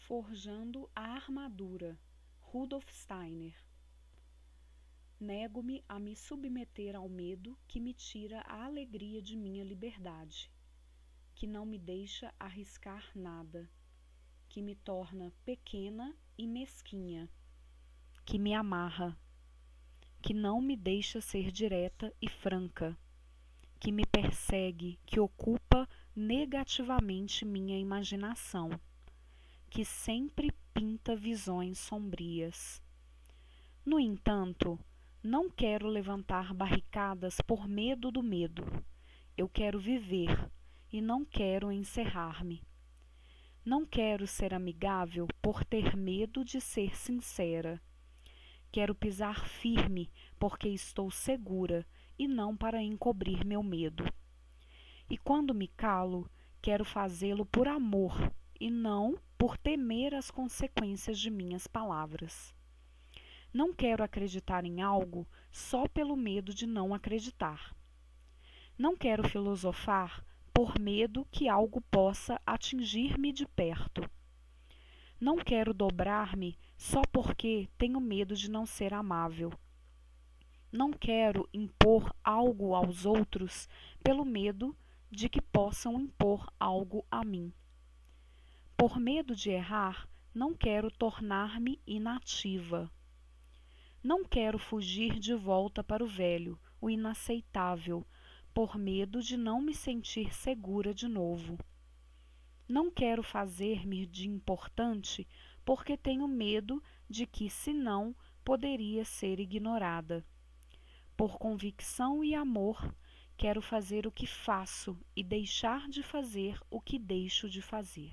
Forjando a armadura, Rudolf Steiner. Nego-me a me submeter ao medo que me tira a alegria de minha liberdade, que não me deixa arriscar nada, que me torna pequena e mesquinha, que me amarra, que não me deixa ser direta e franca, que me persegue, que ocupa negativamente minha imaginação, que sempre pinta visões sombrias. No entanto, não quero levantar barricadas por medo do medo. Eu quero viver e não quero encerrar-me. Não quero ser amigável por ter medo de ser sincera. Quero pisar firme porque estou segura e não para encobrir meu medo. E quando me calo, quero fazê-lo por amor e não por temer as consequências de minhas palavras. Não quero acreditar em algo só pelo medo de não acreditar. Não quero filosofar por medo que algo possa atingir-me de perto. Não quero dobrar-me só porque tenho medo de não ser amável. Não quero impor algo aos outros pelo medo de que possam impor algo a mim. Por medo de errar, não quero tornar-me inativa. Não quero fugir de volta para o velho, o inaceitável, por medo de não me sentir segura de novo. Não quero fazer-me de importante porque tenho medo de que, senão, poderia ser ignorada. Por convicção e amor, quero fazer o que faço e deixar de fazer o que deixo de fazer.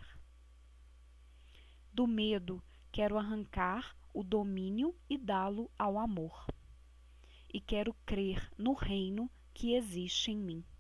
Do medo, quero arrancar o domínio e dá-lo ao amor. E quero crer no reino que existe em mim.